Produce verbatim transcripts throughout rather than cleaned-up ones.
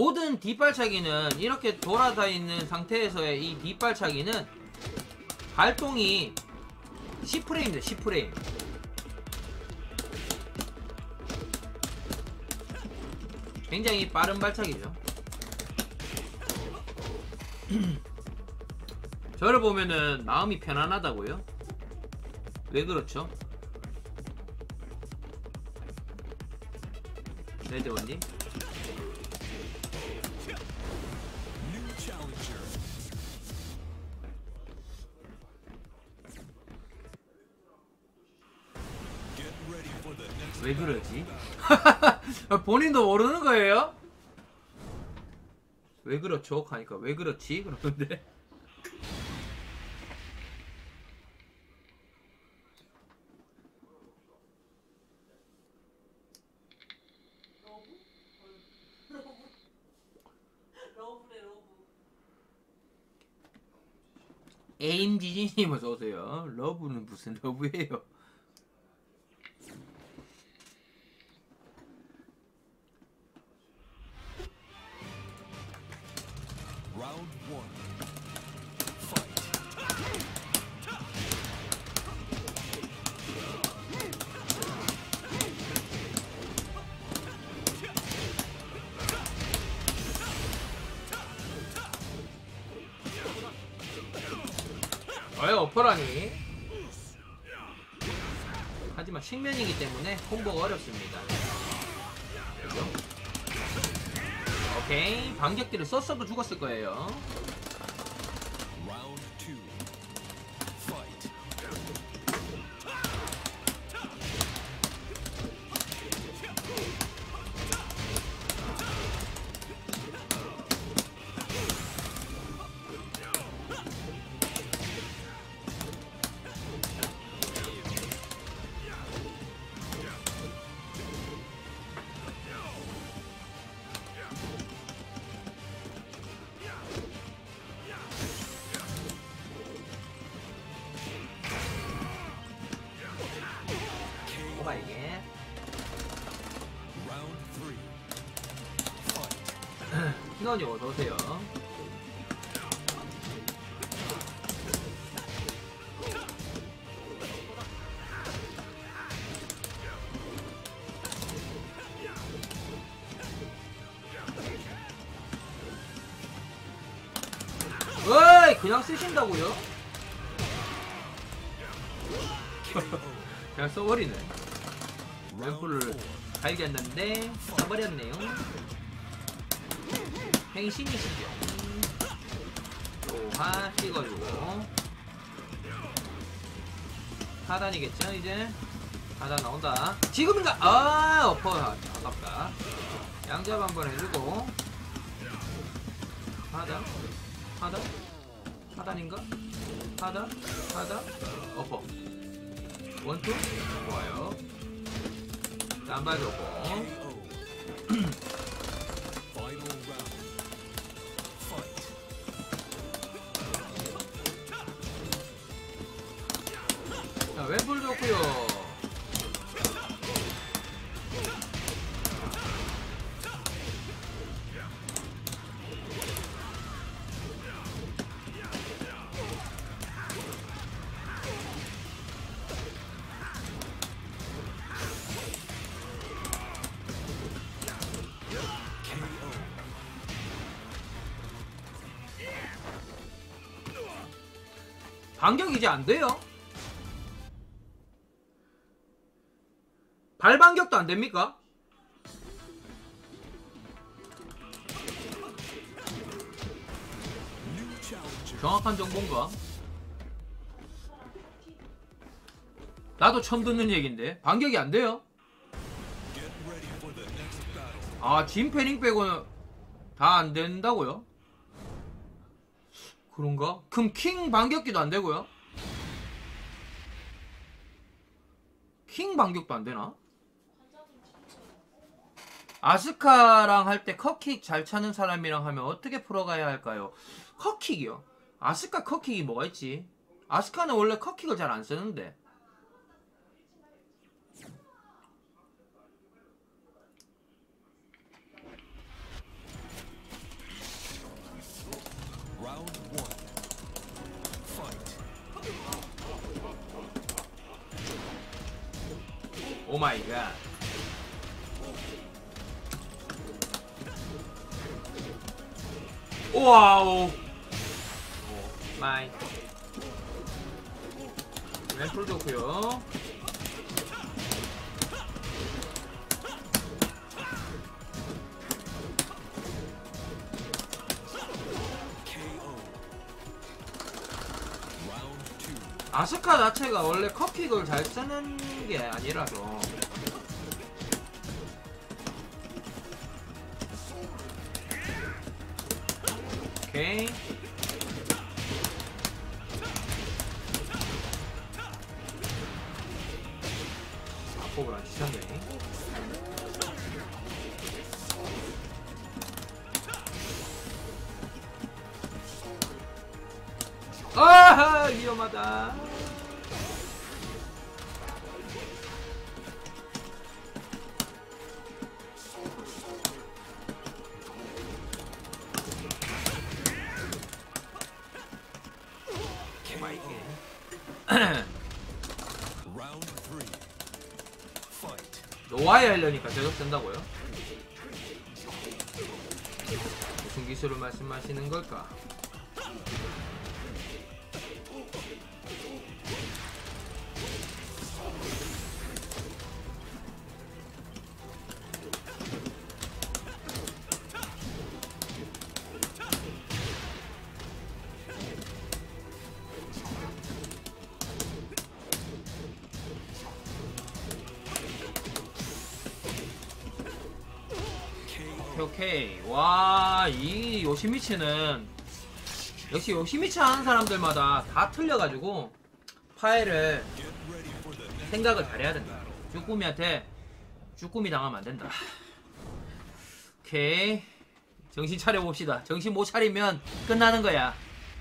모든 뒷발차기는 이렇게 돌아다니는 상태에서의 이 뒷발차기는 발동이 십 프레임입니다. 십 프레임. 굉장히 빠른 발차기죠. 저를 보면은 마음이 편안하다고요? 왜 그렇죠? 레드원님? 왜 그러지? 본인도 모르는 거예요? 왜 그렇죠? 하니까 왜 그렇지? 그러는데 에임지진님 어서오세요. 러브는 무슨 러브예요? 어여 어퍼라니. 하지만 측면이기 때문에 콤보가 어렵습니다. 그죠? 오케이, 반격기를 썼어도 죽었을 거예요. 이게 희건이 어서오세요. 어이, 그냥 쓰신다고요? 그냥 써버리네. 램프를 발견했는데 써버렸네요. 행신이시죠. 또하 찍어주고 하단이겠죠. 이제 하단 나온다. 지금인가? 아, 어퍼 아깝다. 양잡 한번 해주고 하단 하단 하단인가? 하단 하단 어퍼 원투 좋아요. 쌈봐주고 자, 왼풀 좋고요. 반격 이제 안 돼요? 발 반격도 안 됩니까? 정확한 정보인가? 나도 처음 듣는 얘기인데 반격이 안 돼요? 아, 진 패링 빼고는 다 안 된다고요? 그런가? 그럼 킹 반격기도 안 되고요? 킹 반격도 안 되나? 아스카랑 할 때 컷킥 잘 차는 사람이랑 하면 어떻게 풀어가야 할까요? 컷킥이요? 아스카 컷킥이 뭐가 있지? 아스카는 원래 컷킥을 잘 안 쓰는데. 오 마이 갓. 와우. 오 마이. 왼풀 좋고요. 아스카 자체가 원래 컵킥을 잘 쓰는 게 아니라서. 오케이. 아폭을 안 치셨네. 아하, 위험하다. 노아이 하려니까 제격 쓴다고요? 무슨 기술을 말씀하시는 걸까? 오케이. 와, 이 요시미치는 역시 요시미치 하는 사람들마다 다 틀려가지고 파일을 생각을 잘해야 된다. 쭈꾸미한테 쭈꾸미 당하면 안 된다. 오케이. 정신 차려봅시다. 정신 못 차리면 끝나는 거야.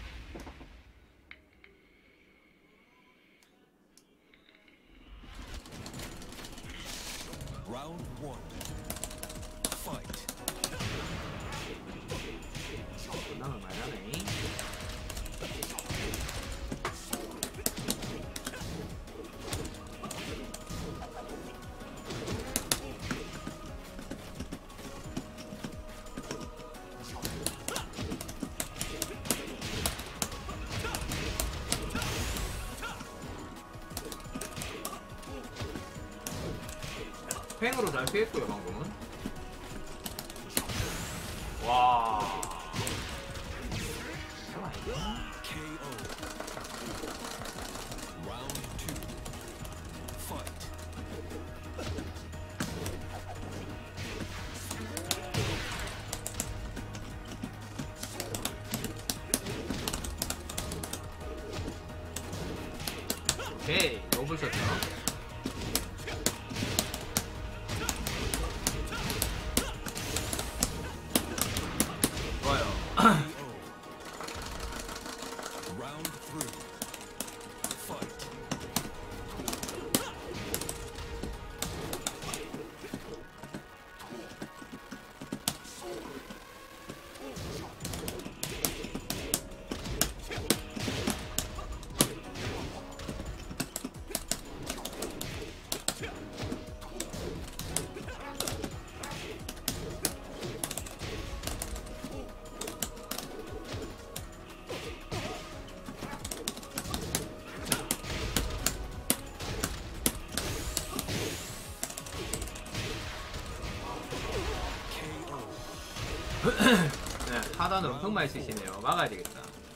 팽으로 잘 피했고요, 방금은. 와. 오케이, 노블 쳤죠. 네, 하단을 엄청 많이 쓰시네요. 막아야 되겠다.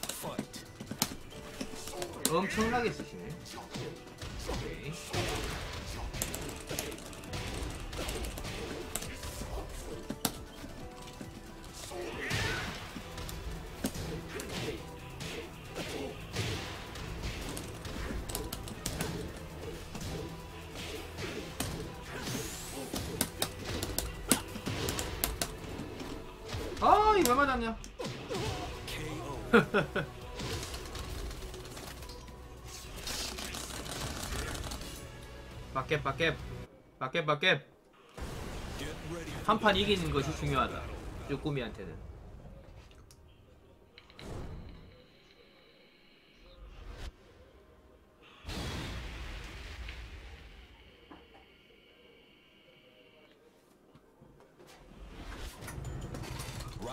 엄청나게 쓰시네. 오케이. 아, 이거 왜 맞았냐? 밖에 밖에 밖에 밖에 한 판 이기는 것이 중요하다. 쭈꾸미한테는.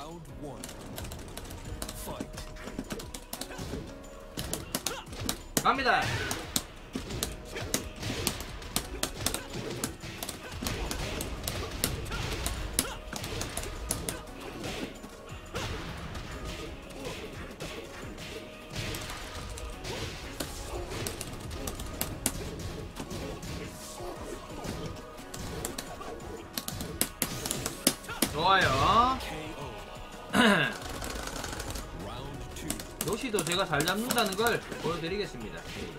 Round one. Fight. 갑니다. 좋아요. 요시도 제가 잘 잡는다는 걸 보여드리겠습니다.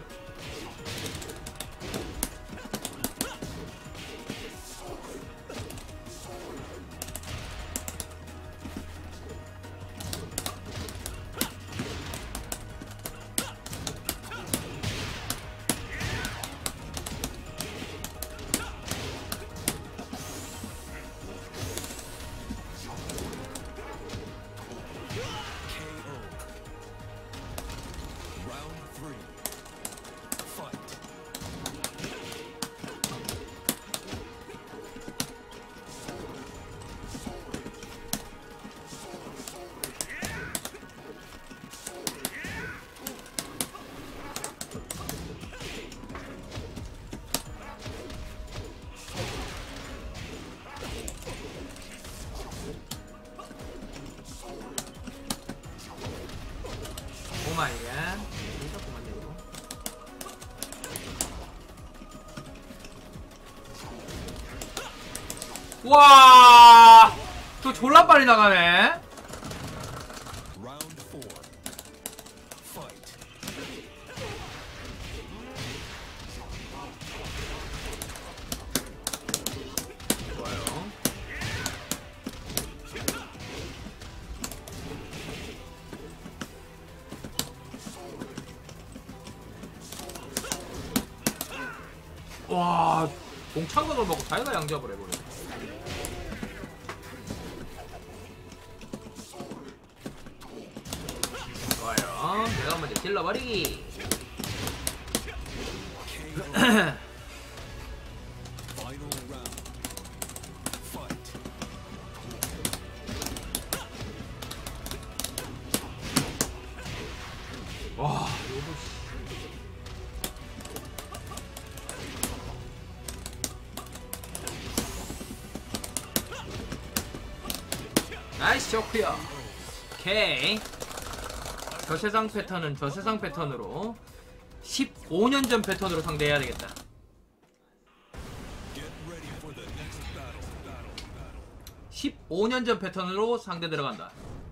오마이갓. 와, 저 졸라 빨리 나가네. Round four. Fight. 좋아요. 와, 공창각을 먹고 자기가 양잡을 해버려. 좋아요. 내가 먼저 찔러버리기. Final round. Fight. 와, 이거 씨. 나이스 좋구요. 오케이. 저세상 패턴은 저세상 패턴으로 십오 년 전 패턴으로 상대해야 되겠다. Get ready for the next battle. Battle. Battle. 십오 년 전 패턴으로 상대 들어간다.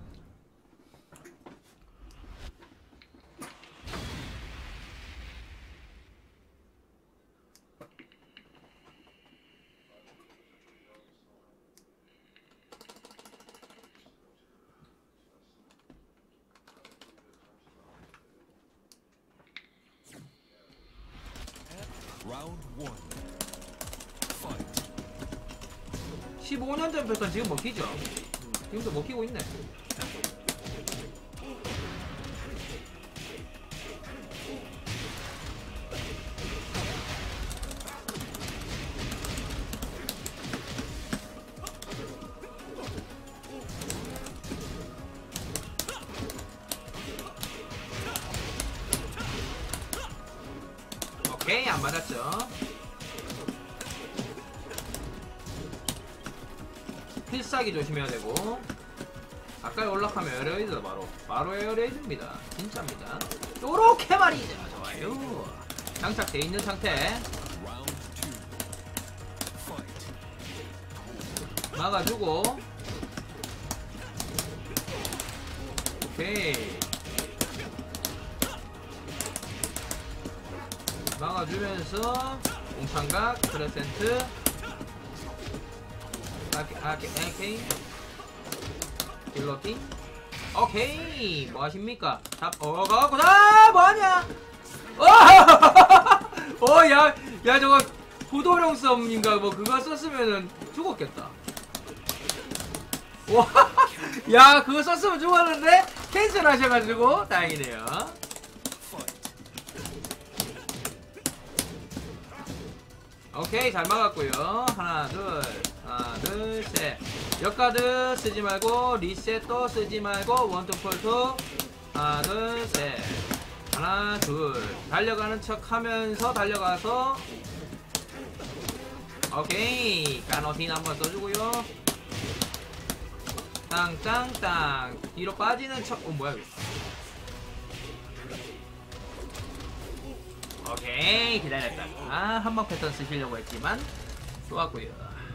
Round one. Fight. 십오 년 전 패턴 지금 먹히죠? 음, 지금도 먹히고 있네. 오케이, 안 맞았죠. 필살기 조심해야 되고. 가까이 올라가면 에어레이드 바로 바로 에어레이드입니다. 진짜입니다. 요렇게 말이죠. 좋아요. 장착돼 있는 상태. Round two. Fight. 막아주고. 오케이. 막아주면서 공창각 크레센트 아케 아케 에케이 딜러킹. 오케이. 뭐 하십니까? 잡 어가구나. 뭐하냐? 어야 야 저거 구도령 썸인가 뭐 그거 썼으면은 죽었겠다. 와, 야 그거 썼으면 죽었는데 캔슬 하셔가지고 다행이네요. 오케이, 잘 막았고요. 하나 둘 하나 둘셋. 역가드 쓰지 말고 리셋도 쓰지 말고 원투 폴투. 하나 둘셋. 하나 둘. 달려가는 척 하면서 달려가서 오케이. 까노틴 한번 써주고요. 땅땅땅. 뒤로 빠지는 척. 어 뭐야 이거. 오케이. 기다렸다. 아 한방 패턴 쓰시려고 했지만 좋았고요.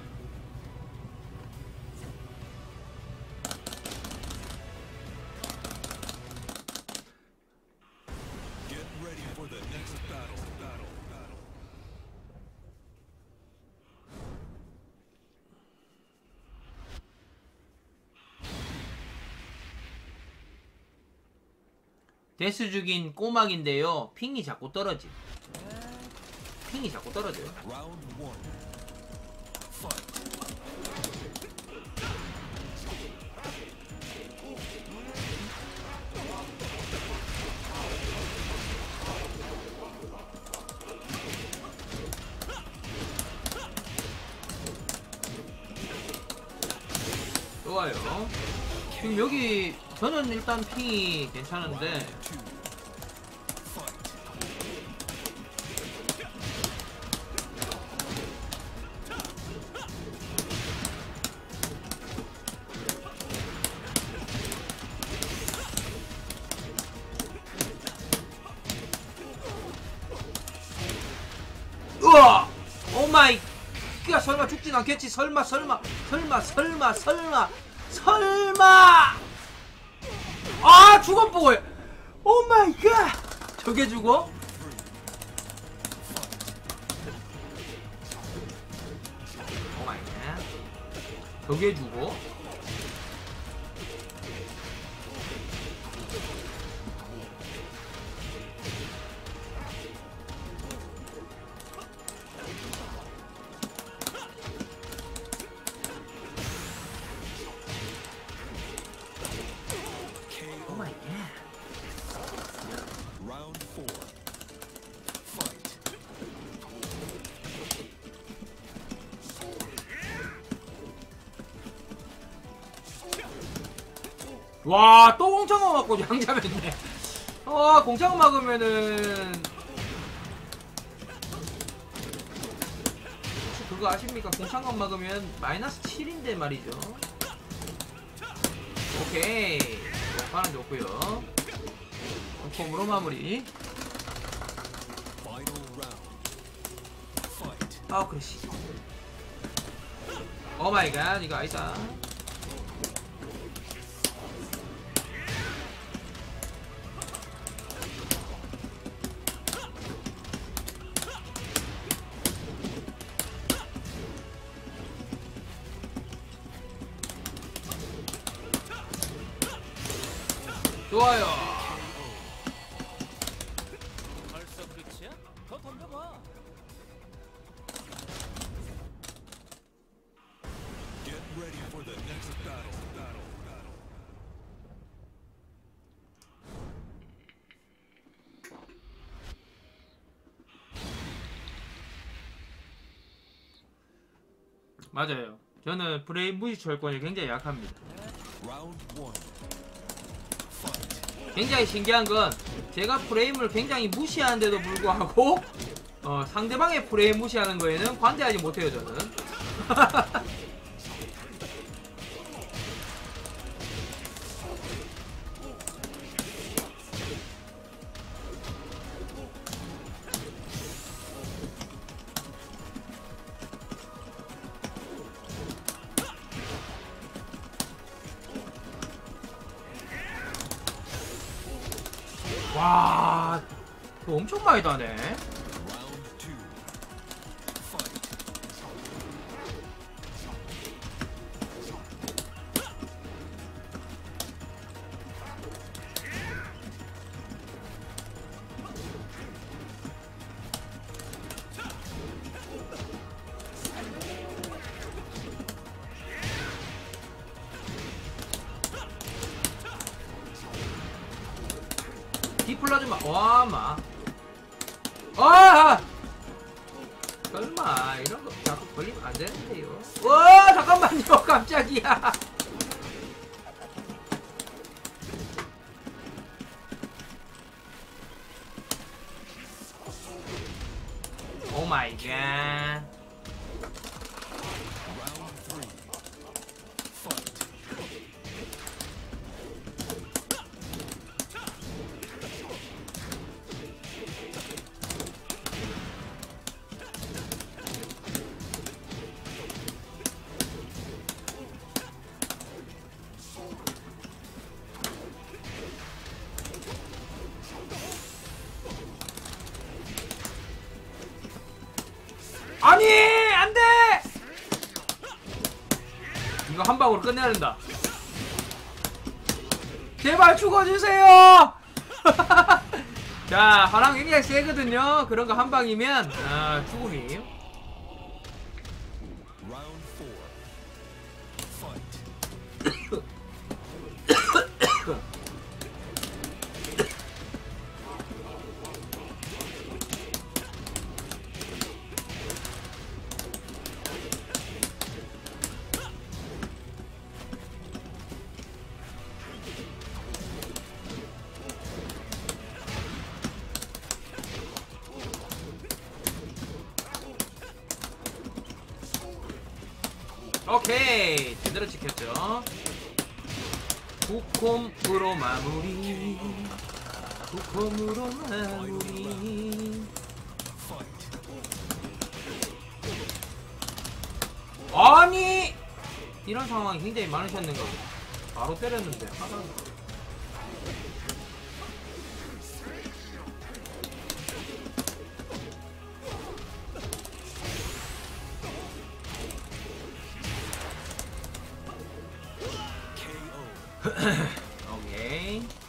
Get ready for the next battle. Battle. Battle. 데스 죽인 꼬막인데요. 핑이 자꾸 떨어지. 핑이 자꾸 떨어져요. Round one. Fight. 좋아요. 지금 여기 저는 일단 핑이 괜찮은데 Two. Fight. 우와! 오마이 야 설마 죽진 않겠지. 설마 설마 설마 설마 설마 설마 아 죽어보고 오마이 갓 저게 죽어? 오마이 갓 저게 죽어? 오마이 갓 Round four. Fight. 와, 또 공창어 맞고 양잡했네. 와, 공창어 막으면은 혹시 그거 아십니까? 공창어 막으면 마이너스 칠인데 말이죠. 오케이. 반은 좋고요. 폼으로 마무리. Final round. Fight. 아, 그렇지. 오 마이 갓, 이거 아니다. 좋아요. 벌써 끝이야? 더 던져봐. Get ready for the next battle. Battle. Battle. 맞아요. 저는 브레인 무시 철권이 굉장히 약합니다. Round one. Fight. 굉장히 신기한 건 제가 프레임을 굉장히 무시하는데도 불구하고 어, 상대방의 프레임 무시하는 거에는 관대하지 못해요 저는. 와, 그거 엄청 많이 다네. Round two. Fight. 디플라즈마. 와, 마. 아! 설마 이런 거 자꾸 걸리면 안 되는데요. 와 잠깐만요 깜짝이야. 오 마이 갓. Round three. Fight. 아니 안돼. 이거 한 방으로 끝내야 된다. 제발 죽어주세요. 자 화랑 굉장히 세거든요. 그런 거 한 방이면 아, 죽음이. Round four. Fight. 오케이 제대로 지켰죠. 구콤으로 마무리. 구콤으로 마무리. Fight. 아니 이런 상황이 굉장히 많으셨는가. 바로 때렸는데 하단. 오케이.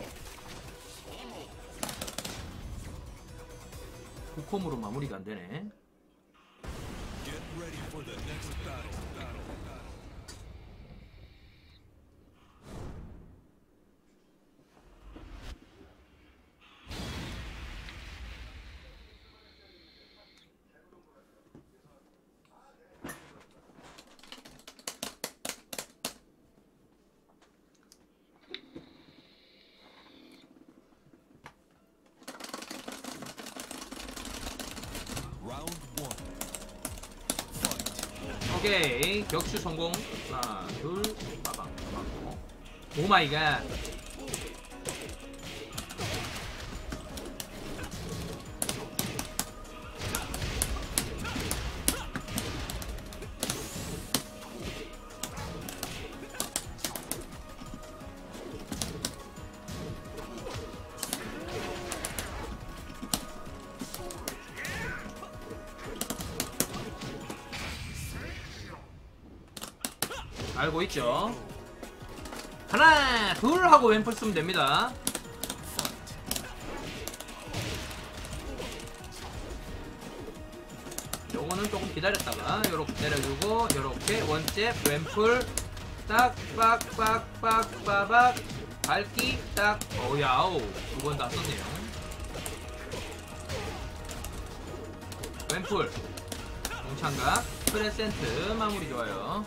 구콤으로 마무리가 안 되네. Get ready for the next battle. Battle. Battle. Round one. Fight. 오케이 격추 성공. 하나 둘 빠방 빠방. 오 마이 갓. 알고 있죠. 하나 둘 하고 왼풀 쓰면 됩니다. 요거는 조금 기다렸다가 요렇게 때려주고 요렇게 원잽 왼풀 딱 빡빡빡빡빡 밟기 딱 어야오 두 번 다 썼네요. 왼풀 공창각 프레센트 마무리 좋아요.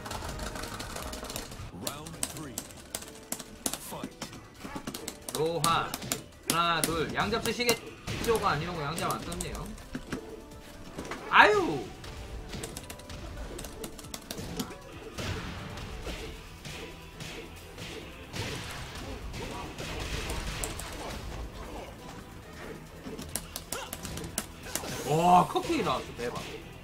Round three. Fight. 로하 하나 둘 양잡 쓰시겠죠가 아니고 양잡 안 썼네요. 아유 와 컵케이크 나왔어 대박.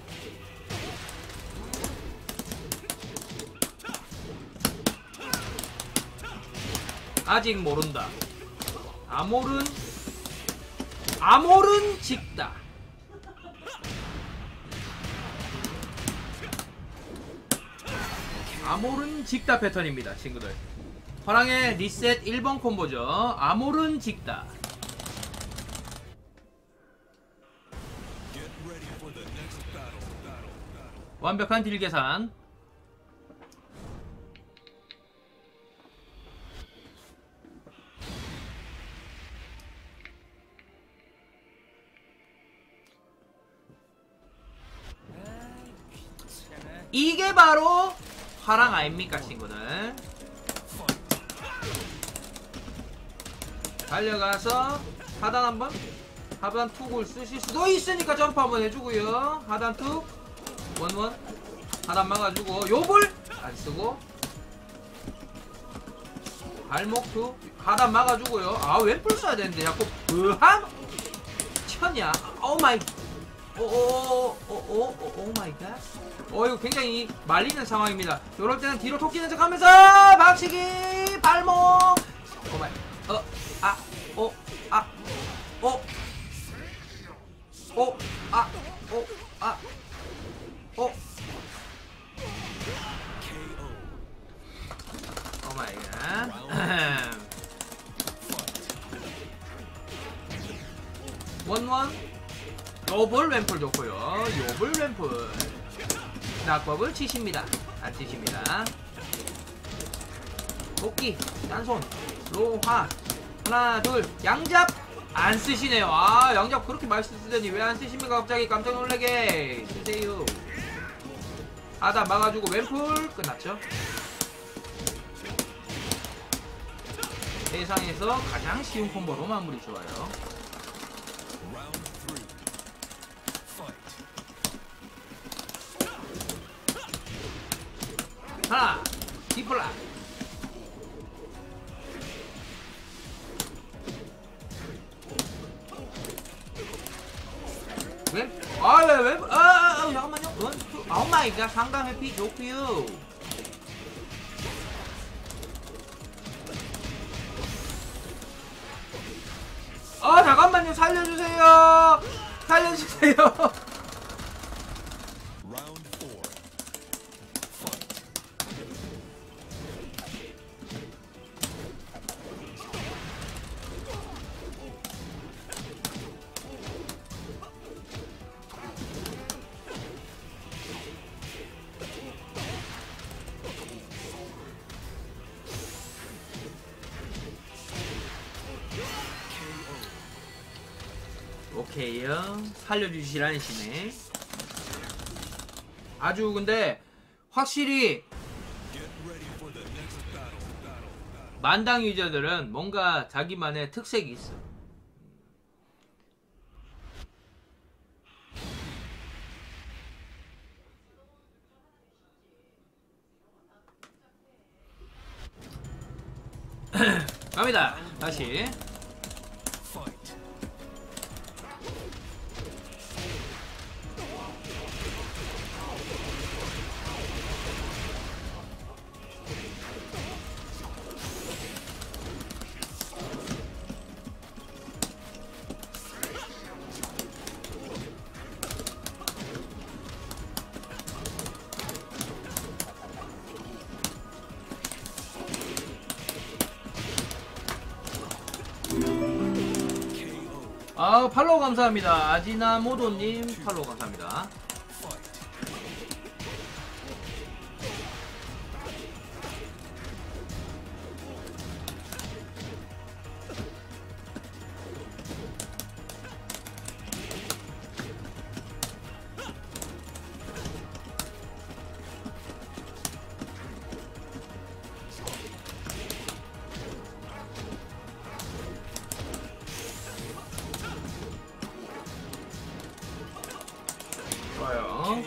아직 모른다. 아몰은 아몰은 직다. 아몰은 직다 패턴입니다 친구들. 화랑의 리셋 일 번 콤보죠. 아몰은 직다. Get ready for the next battle. Battle. Battle. 완벽한 딜 계산. 이게 바로 화랑 아닙니까 친구들. 달려가서 하단 한번, 하단 툭을 쓰실 수도 있으니까 점프 한번 해주고요. 하단 툭 원원 하단 막아주고 요볼 안쓰고 발목 툭 하단 막아주고요. 아 왼풀 써야 되는데 자꾸 으함 쳤냐. 오마이 오오오오오 오마이 갓. 어 이거 굉장히 말리는 상황입니다. 요럴 때는 뒤로 토끼는 척 하면서 박치기 발목 오마이 어 아 오 아 오 오 아 오 아 오 오마이 갓. 원원 요볼 왼풀 좋고요. 요볼 왼풀 낙법을 치십니다. 안 치십니다. 도끼 딴손 로하 하나 둘 양잡 안 쓰시네요. 아 양잡 그렇게 많이 쓰시더니 왜 안 쓰십니까? 갑자기 깜짝 놀라게 쓰세요. 하단 막아주고 왼풀 끝났죠. 세상에서 가장 쉬운 콤보로 마무리 좋아요. 하나 디플라 왼 아왜 왜 아, 아, 아 잠깐만요. 원 투 오 마이 갓 상당 해피 좋고요. 아 잠깐만요. 살려주세요. 살려주세요. 오케이요. 살려주시라니시네. 아주 근데 확실히 만당 유저들은 뭔가 자기만의 특색이 있어. 갑니다. 다시 아 팔로우 감사합니다. 아지나모도님 팔로우 감사합니다. 좋아요.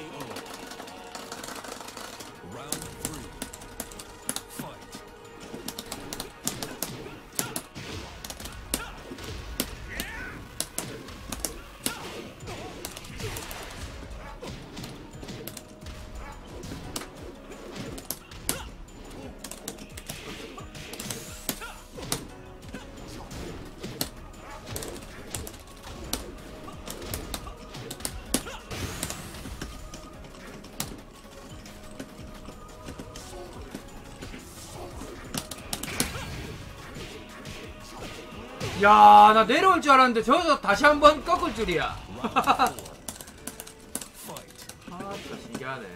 야, 나 내려올 줄 알았는데 저기서 다시 한번 꺾을 줄이야. 아, 진짜 신기하네.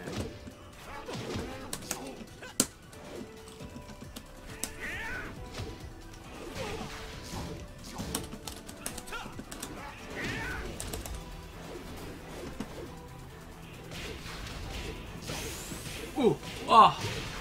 우! 아!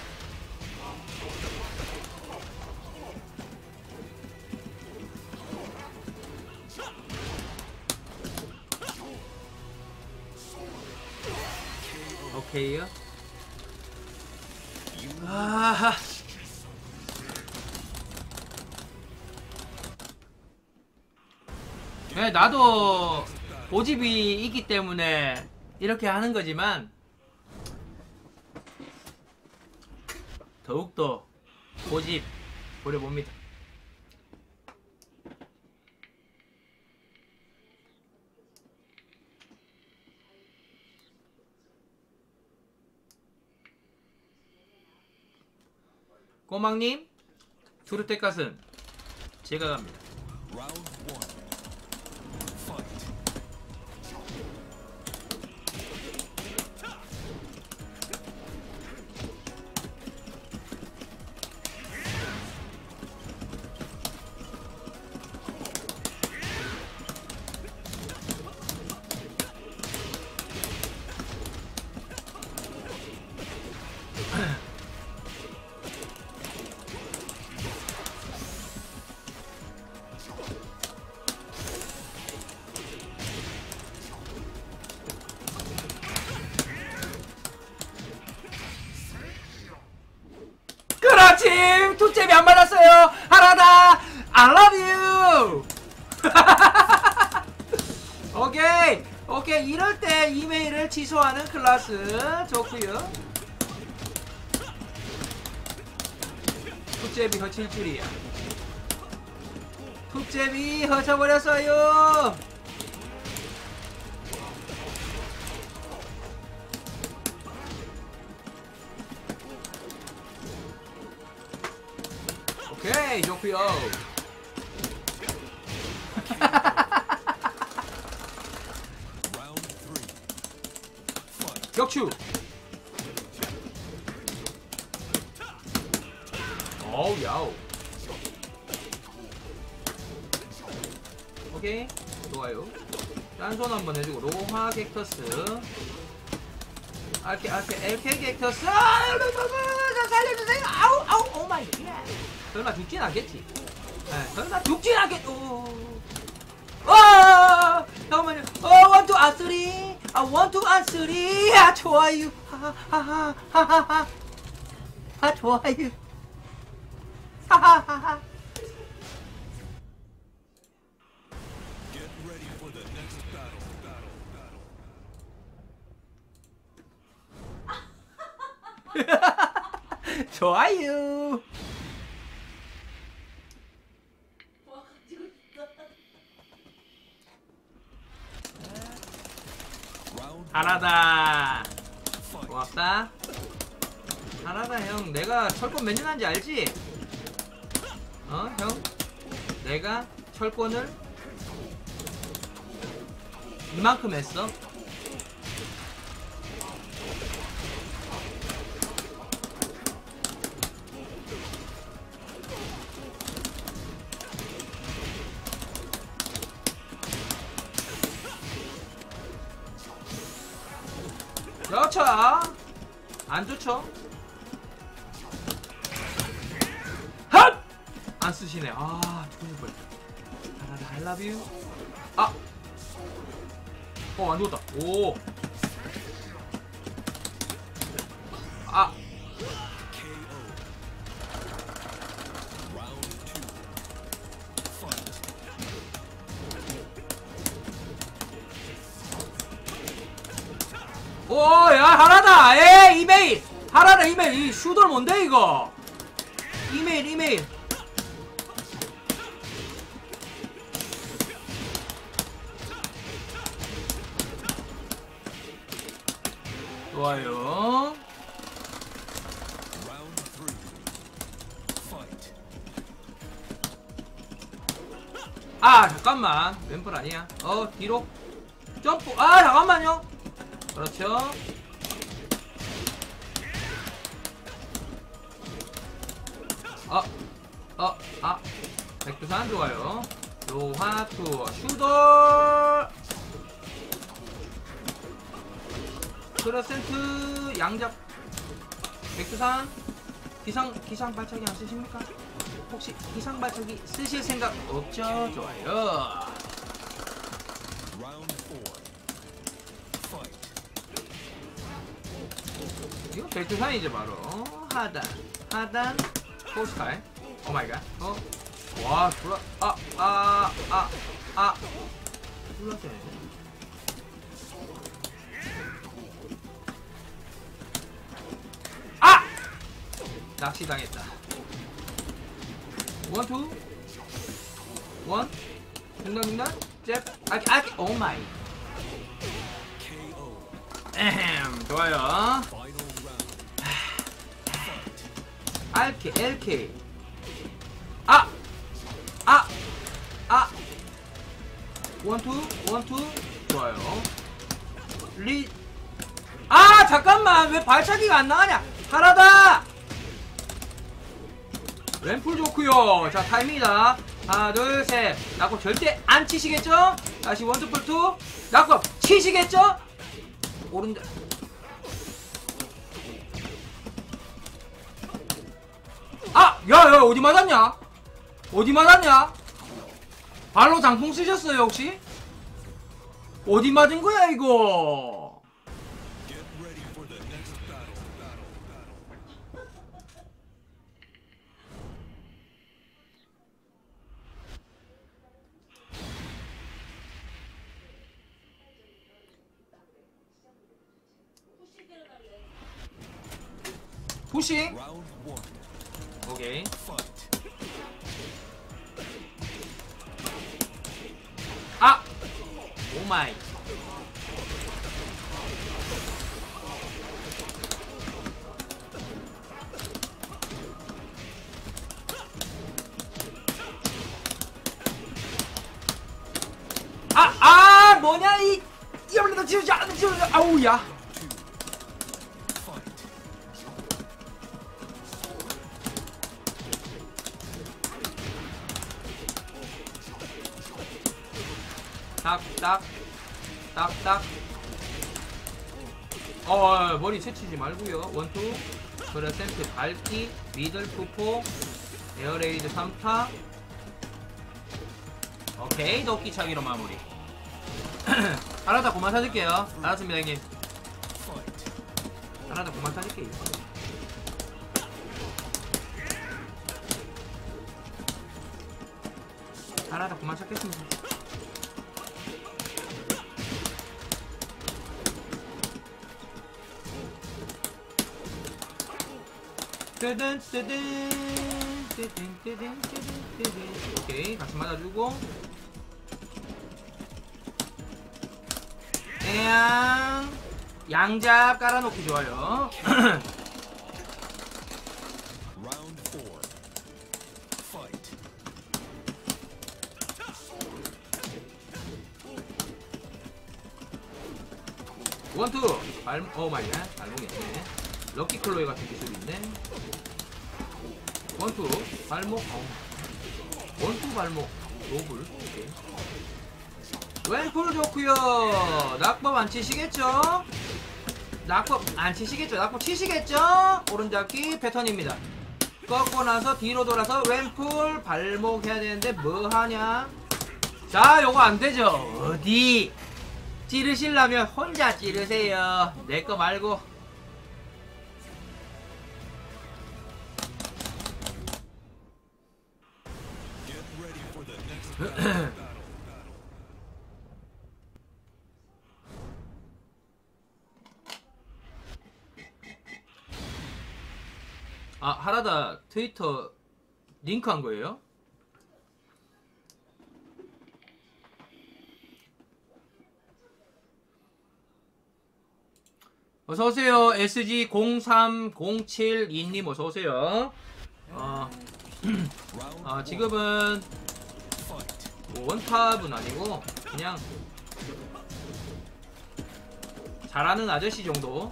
오케이요. 아하. 네, 나도 고집이 있기 때문에 이렇게 하는 거지만 더욱더 고집 부려봅니다. 꼬막님, 수루텍 가슴 제가 갑니다. Round one. Fight. 그렇지! 투잽이 안 맞았어요! 하나다! I love you! 오케이! 오케이, 이럴 때 이메일을 취소하는 클라스 좋구요. 투잽이 허칠 줄이야. 투잽이 허쳐버렸어요! 오케이, 좋구요. Round three. Fight. 격추. 어우, 야우. 오케이, 좋아요. 딴손 한번 해주고 로하 객터스. 알케 알케 엘케 객터스. 아, 살려주세요. 아우 아우 오 마이 갓. 설마 죽진 않겠지? 에, 설마 죽진 않겠. 오. 와! 잠깐만요. 어, 원투 아 쓰리. 아, 원투 아 쓰리. 아, 좋아요. 하하하하하하. 아, 좋아요. 하하하하. Get ready for the next battle. Battle. Battle. 좋아요. Round 하나다. fight. 고맙다. 하나다 형. 내가 철권 몇 년 한지 알지? 어 형? 내가 철권을 이만큼 했어. 그렇죠. 안 좋죠. 핫! 안 쓰시네. 아, 죽을 뻔. 하나다 I love you. 아, 어, 안 죽었다. 오. 아, K O. Round two. Fight. 오, 야, 하나다. 에이, 이메일. 하나다, 이메일. 이 슈돌 뭔데, 이거? 이메일, 이메일. 좋아요. Round three. Fight. 아, 잠깐만. 왼팔 아니야. 어, 뒤로. 점프. 아, 잠깐만요. 그렇죠. 어, 어, 아. 백두산 좋아요. 로하투 슈돌. 크로센트 양잡. 백두산 기상 기상 발차기 안 쓰십니까? 혹시 기상 발차기 쓰실 생각 없죠? 좋아요. Round four. Fight. 이거 백두산이죠 바로. 하단 하단 포스칼. 오 마이 갓. 어? 와 졸라 아아아아 졸라 세네. 아! 낚시 당했다. 원, 투. 원. 중단중단. 잽. 아기, 아기. 오 마이. K O. 에헴. 좋아요. Final round. 알케, 엘케이. 아! 아! 아! 원, 투. 원, 투. 좋아요. 리. 아! 잠깐만! 왜 발차기가 안 나가냐? 하나다! 램플 좋구요. 자, 타임이다. 하나, 둘, 셋. 낙법 절대 안 치시겠죠? 다시 원투, 풀투. 낙법 치시겠죠? 오른쪽. 아! 야, 야, 어디 맞았냐? 어디 맞았냐? 발로 장풍 쓰셨어요, 혹시? 어디 맞은 거야, 이거? Get ready for the next battle. Battle. Battle. 푸싱. Round one. 오케이. Fight. 아! 오마이. 아! 아! 뭐냐 이 이번에도 지우자 지우자 아우야. Fight. 딱딱 딱딱. 어 머리 채치지 말고요. 원투 그레센트 밟기 미들 푸포 에어레이드 삼 타. 오케이 도끼 차기로 마무리. 하나 더 그만 사줄게요. 알았습니다 형님. Fight. 하나 더 그만 사줄게요. 하나 더 그만 찾겠습니다. 뜨든 뜨든 뜨든 뜨든 뜨든 뜨든. 오케이 같이 맞아주고 그냥 양잡 깔아놓기 좋아요. Round four. Fight. 원투 발, 오 마이 갓 발목이 있네. 럭키 클로이 같은 기술이 있네. 원투 발목 어. 원투 발목 로블. 오케이. 왼풀 좋구요. 낙법 안 치시겠죠? 낙법 안 치시겠죠? 낙법 치시겠죠? 오른잡기 패턴입니다. 꺾고 나서 뒤로 돌아서 왼풀 발목 해야 되는데 뭐 하냐? 자, 요거 안 되죠? 어디? 찌르시려면 혼자 찌르세요. 내 거 말고. Get ready for the next battle. Battle. 아, 하라다 트위터 링크 한 거예요? 어서오세요. 에스지 공삼공칠이님 어서오세요. 어, 아, 지금은 Fight. 뭐 원탑은 아니고 그냥 잘하는 아저씨 정도.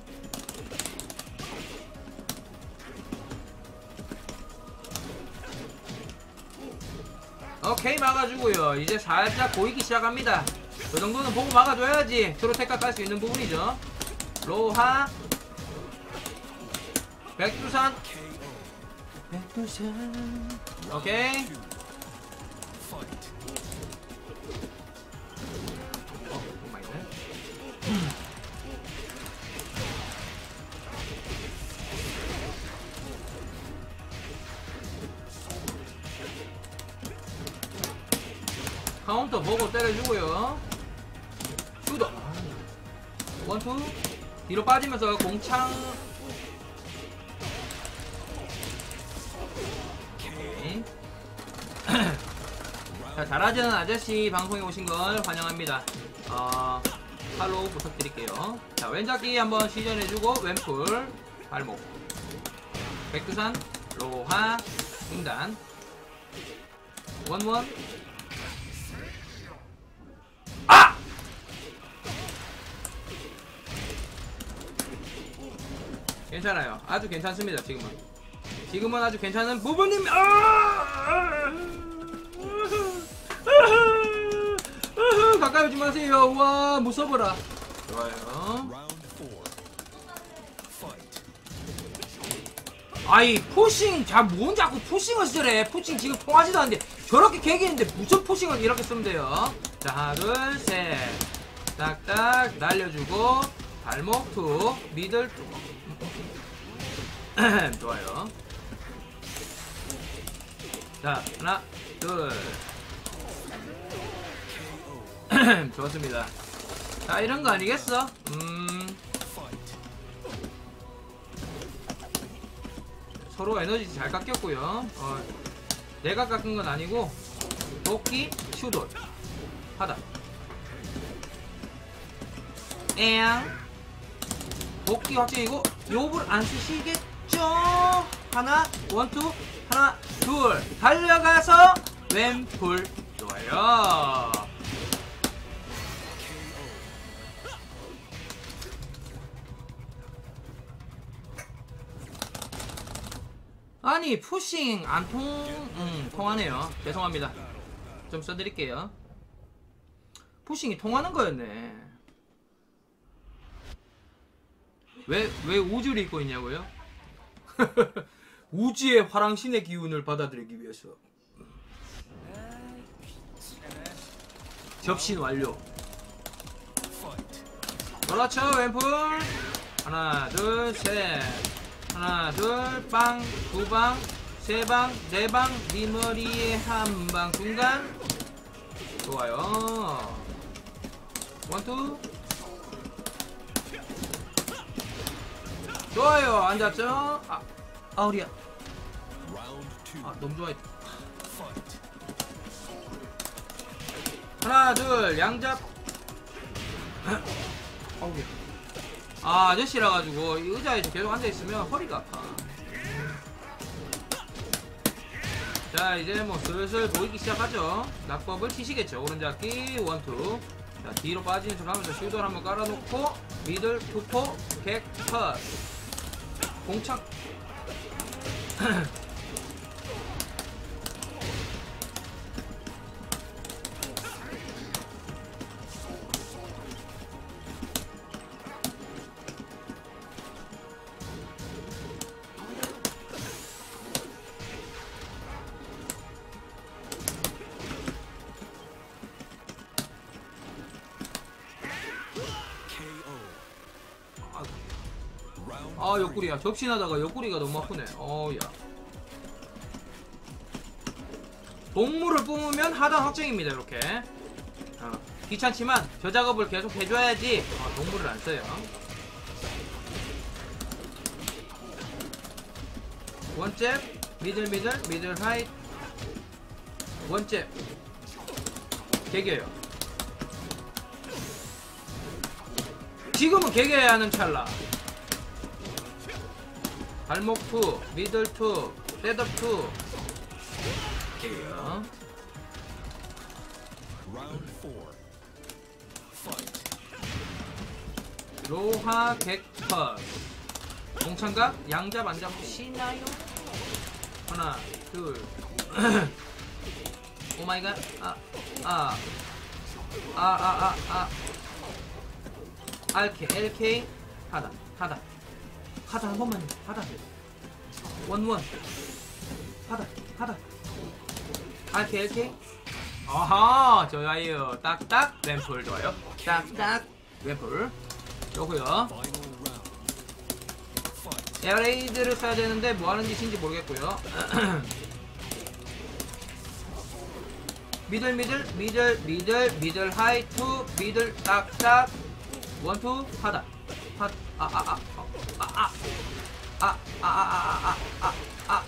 오케이 막아주고요. 이제 살짝 보이기 시작합니다. 그 정도는 보고 막아줘야지 트로테카 깔 수 있는 부분이죠. 로하 백두산. 백두산. 오케이. Fight. 어, 오마이갓. 카운터 보고 때려주고요. 슈더. 원투. 뒤로 빠지면서 공창. 오케이. 자, 잘하시는 아저씨 방송에 오신 걸 환영합니다. 어, 팔로우 부탁드릴게요. 자, 왼잡기 한번 시전해주고 왼풀 발목 백두산 로하 중단 원원. 아! 괜찮아요. 아주 괜찮습니다. 지금은 지금은 아주 괜찮은 부분님. 아! 가까이 오지 마세요. 와, 무서워라. 좋아요. Round four. Fight. 아이, 푸싱. 자, 뭔 자꾸 푸싱을 쓰래. 푸싱 지금 통하지도 않는데 저렇게 개기는데 무슨 푸싱을 이렇게 쓰면 돼요. 자, 하나 둘 셋 딱딱 날려주고 발목 투 미들 투. 좋아요. 자, 하나 둘. 좋았습니다. 자, 이런 거 아니겠어? 음. 서로 에너지 잘 깎였고요. 어, 내가 깎은 건 아니고 도끼 슈돌 하다. 에양 도끼 확정이고 요불 안 쓰시겠죠? 하나 원투 하나 둘 달려가서 왼풀. 좋아요. 아니, 푸싱 안 통, 음, 통하네요. 죄송합니다. 좀 써드릴게요. 푸싱이 통하는 거였네. 왜, 왜 우주를 입고 있냐고요? 우주의 화랑신의 기운을 받아들이기 위해서. 접신 완료. 그렇죠, 왼풀. 하나, 둘, 셋. 하나, 둘, 빵, 두 방, 세 방, 네 방, 네 머리에 한 방 중간. 좋아요. 원투. 좋아요. 앉았죠? 아, 아우리야. 아, 너무 좋아했다. 하나, 둘, 양잡. 아우리야. 아, 아저씨라 가지고 이 의자에 계속 앉아 있으면 허리가 아파. 자, 이제 뭐 슬슬 보이기 시작하죠. 낙법을 치시겠죠. 오른잡기 원투. 자, 뒤로 빠지는 척 하면서 슈돌 한번 깔아놓고 미들 투포 객 컷 공착. 아, 옆구리야. 접신하다가 옆구리가 너무 아프네. 어우야. 동물을 뿜으면 하단 확정입니다. 이렇게. 어, 귀찮지만 저 작업을 계속 해줘야지. 어, 동물을 안 써요. 원잽, 미들 미들, 미들 하이트. 원잽. 개겨요. 지금은 개겨야 하는 찰나. 발목 투, 미들 투, 셋업 투. 개겨요. 로하 객컷. 공창각 양잡 안 잡으시나요? 하나 둘. 오마이갓. 아 아 아 아 아 알케 엘케이 하단 하단 하단 한 번만 해. 하단 원원 하다 하다 알케 알케 아하 좋아요 딱딱 램플 좋아요 딱딱 램플 좋고요 Final round. Fight. 에어레이드를 써야 되는데 뭐하는 짓인지 모르겠고요 미들 미들 미들 미들 미들 하이 투 미들 딱딱 원투 하다 하아아아아아아아아아아아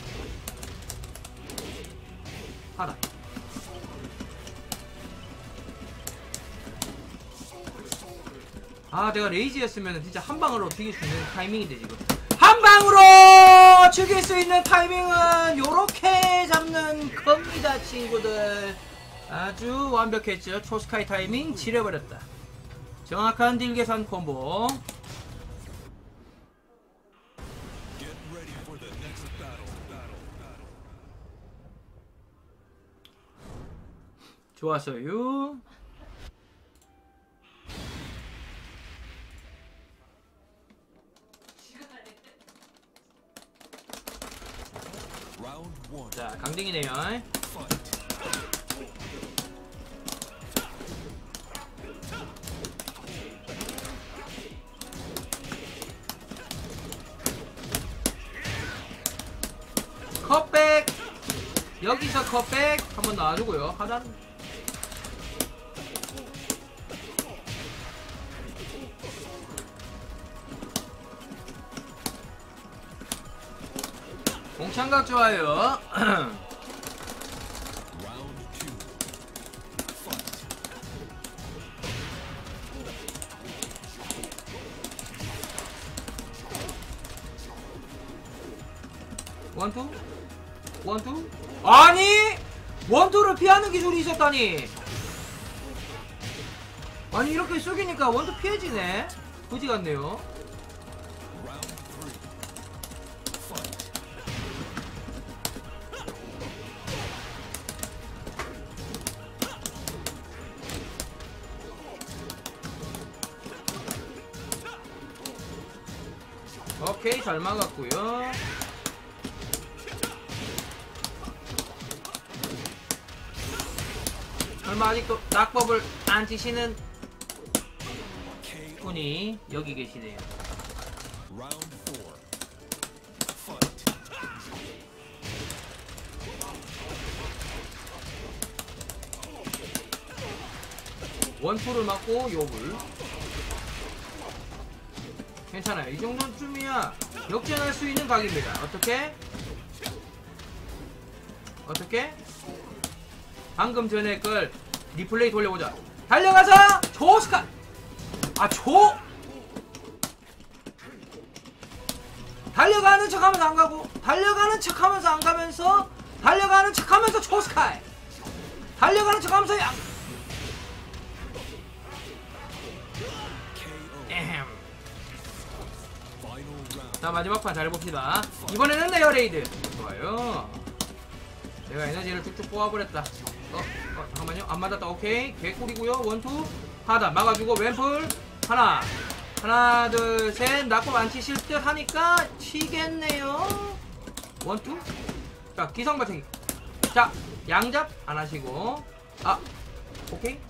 하다 아 내가 레이지였으면 진짜 한 방으로 죽일 수 있는 타이밍인데 지금 한 방으로 죽일 수 있는 타이밍은 요렇게 잡는 겁니다 친구들 아주 완벽했죠 초스카이 타이밍 지려버렸다 정확한 딜 계산 콤보 Get ready for the next battle. Battle. Battle. 좋았어요 Round one. 자 강등이네요 Fight. 컷백 여기서 컷백 한번 놔주고요 하단 공창각 좋아요 Round two. Fight. 원투 원투 아니 원투를 피하는 기술이 있었다니 아니 이렇게 쏘기니까 원투 피해지네 그지 같네요 Round three. Fight. 오케이 잘 막았고요 설마 아직도 낙법을 안 치시는 K O. 분이 여기 계시네요 Round four. Fight. 원투를 맞고 요불 괜찮아요 이 정도쯤이야 역전할 수 있는 각입니다 어떻게? 어떻게? 방금 전에 걸 리플레이 돌려보자 달려가서 조스카 아 조 달려가는 척하면서 안 가고 달려가는 척하면서 안 가면서 달려가는 척하면서 조스카이 달려가는 척하면서 양 K O. 에헴. Final round. 자 마지막 판 잘해봅시다 이번에는 에어레이드 좋아요 내가 에너지를 쭉쭉 뽑아버렸다 어? 어 잠깐만요 안 맞았다 오케이 개꿀이고요 원투 하다 막아주고 왼풀 하나 하나 둘셋 낙법 안 치실 듯 하니까 치겠네요 원투 자 기성발차기 자 양잡 안 하시고 아 오케이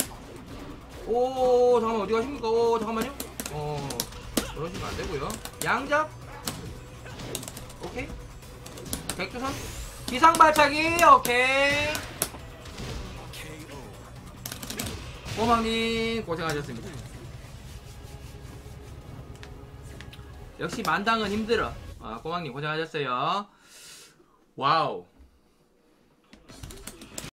오 잠깐만 어디 가십니까 오 잠깐만요 어 그러시면 안 되고요 양잡 오케이 백두선 기상발차기 오케이 K O. 꼬망님 고생하셨습니다 역시 만당은 힘들어 아 꼬망님 고생하셨어요 와우